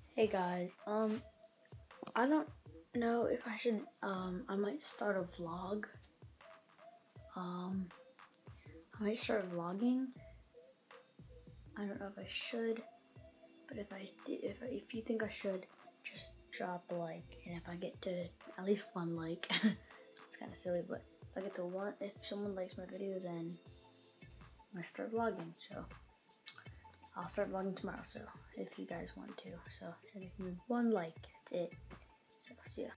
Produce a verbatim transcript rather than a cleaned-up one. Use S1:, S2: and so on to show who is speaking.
S1: Hey guys, um, I don't know if I should, um, I might start a vlog. Um, I might start vlogging. I don't know if I should, but if I did, if, if you think I should, just drop a like. And if I get to at least one like, it's kind of silly, but if I get to one, if someone likes my video, then I start vlogging. So I'll start vlogging tomorrow. So if you guys want to, so just give me one like, that's it. So see ya.